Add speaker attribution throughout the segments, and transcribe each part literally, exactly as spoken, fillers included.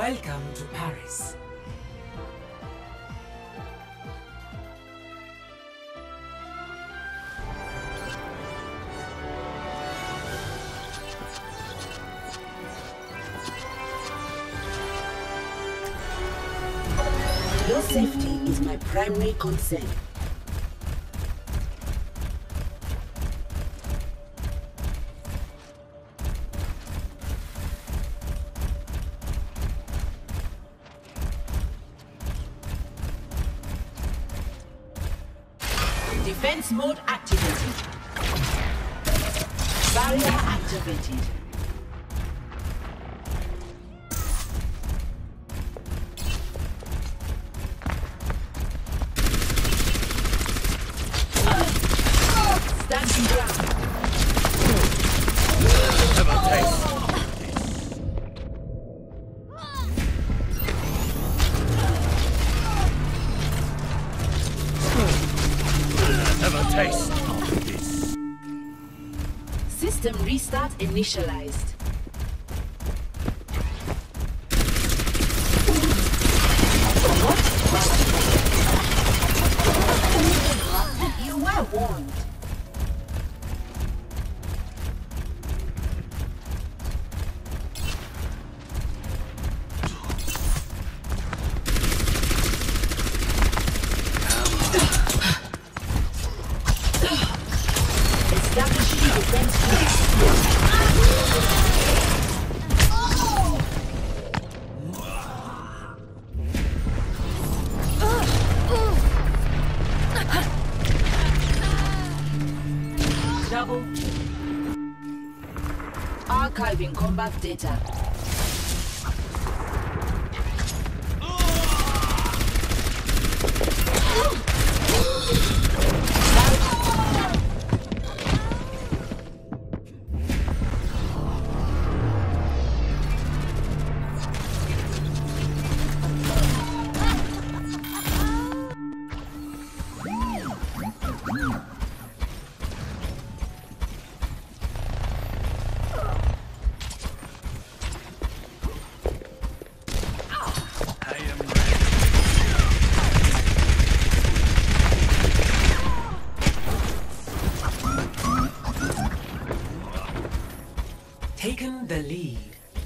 Speaker 1: Welcome to Paris.
Speaker 2: Your safety is my primary concern. Defense mode activated. Barrier activated. Standing ground.
Speaker 3: Have a taste. Have a taste of this.
Speaker 2: System restart initialized. You were warned. Establishing defense double. Archiving combat data.
Speaker 1: Taken the lead.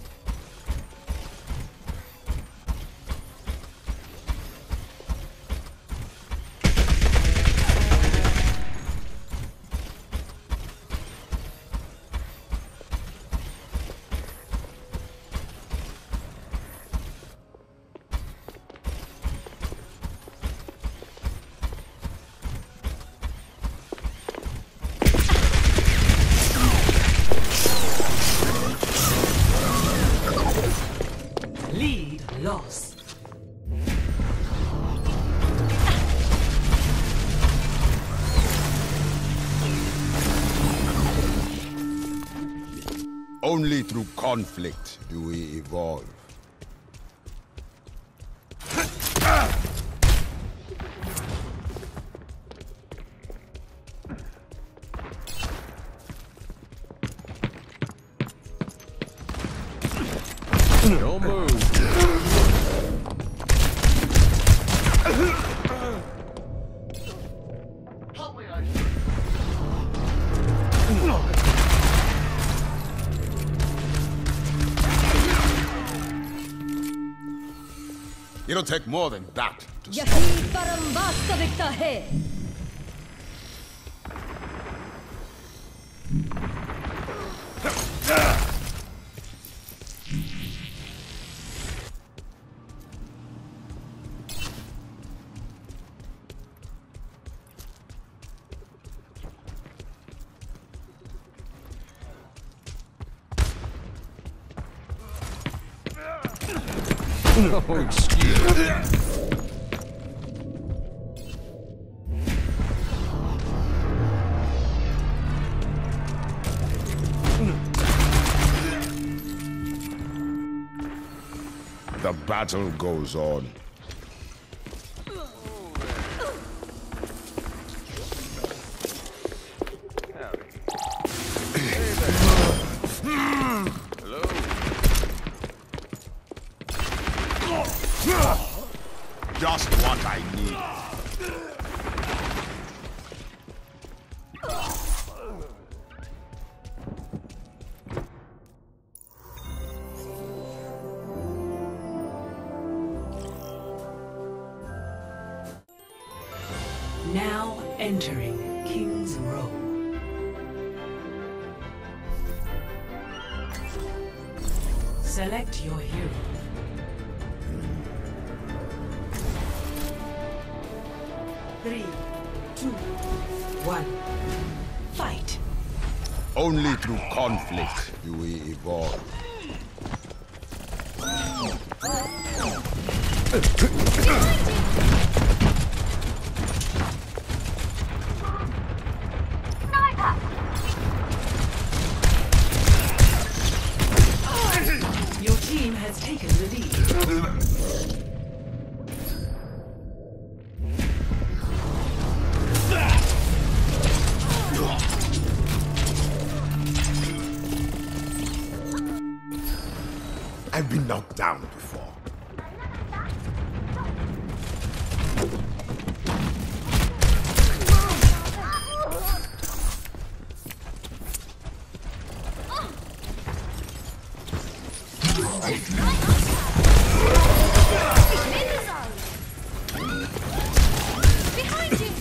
Speaker 1: Lead lost.
Speaker 4: Only through conflict do we evolve.
Speaker 3: Don't move.
Speaker 4: It'll take more than that to stop.
Speaker 5: यही परम वास्तविकता है।
Speaker 3: No excuse.
Speaker 4: The battle goes on.
Speaker 3: Hello.
Speaker 1: Now entering King's Row. Select your hero. Three, two, one, fight.
Speaker 4: Only through conflict do we evolve.
Speaker 1: Your team has taken the lead.
Speaker 4: I've been knocked down before.
Speaker 5: Behind you!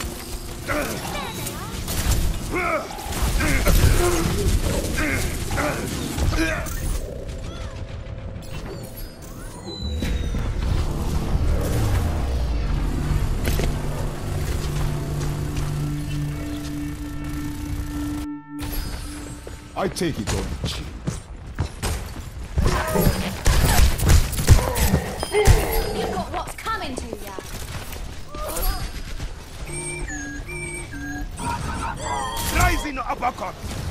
Speaker 4: I take it on the chin.
Speaker 5: You've got what's coming to ya.
Speaker 4: Rising uppercut!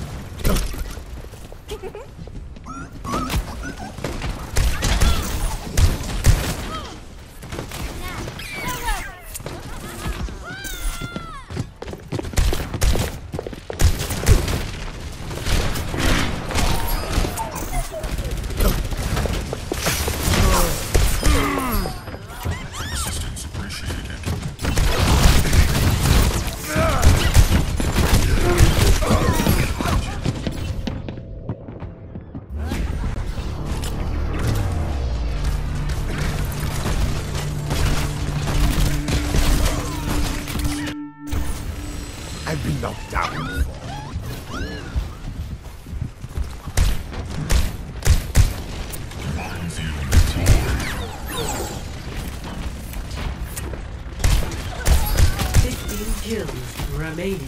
Speaker 4: I've been knocked down before.
Speaker 1: Fifteen kills remaining.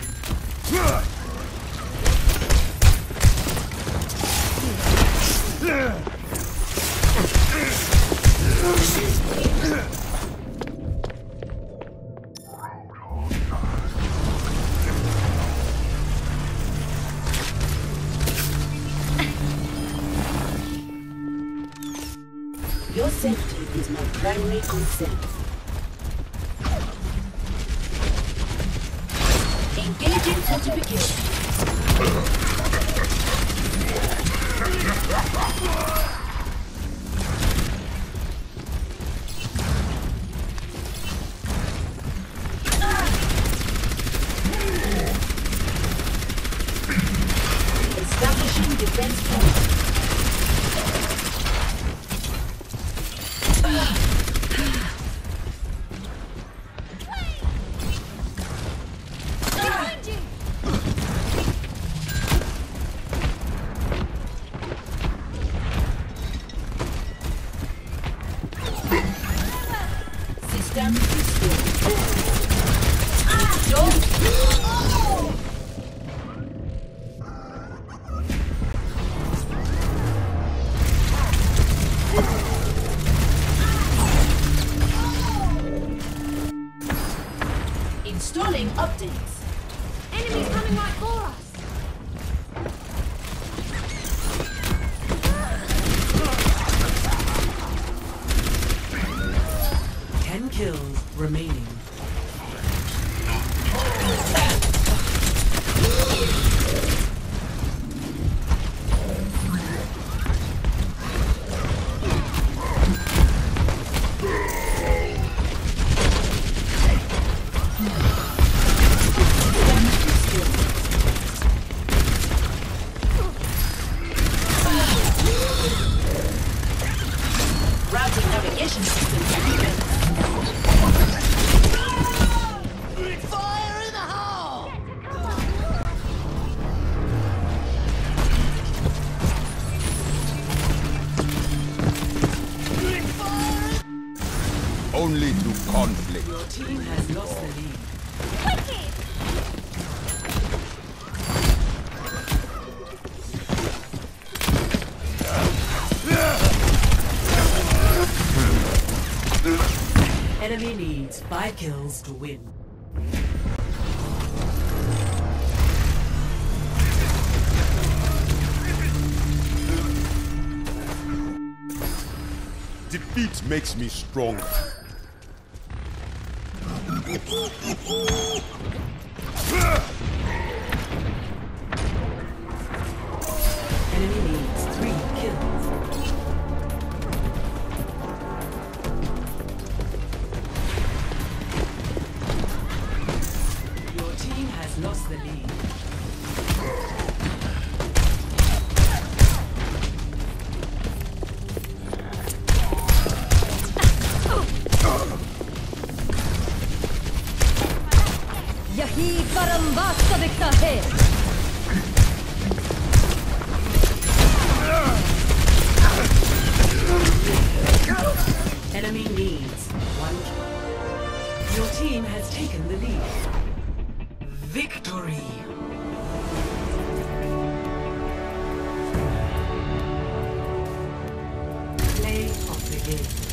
Speaker 2: Your safety is my primary concern. Engaging fortification. Establishing defense point.
Speaker 5: Behind you!
Speaker 2: System restored. Don't. Installing updates.
Speaker 5: Enemies coming right for us!
Speaker 1: Ten kills remaining. Enemy needs five kills to win.
Speaker 4: Defeat makes me stronger.
Speaker 1: Enemy needs three kills. Your team has lost the lead.
Speaker 6: यही परम वास्तविकता है।
Speaker 1: Enemy needs one kill. Your team has taken the lead. Victory! Play of the game.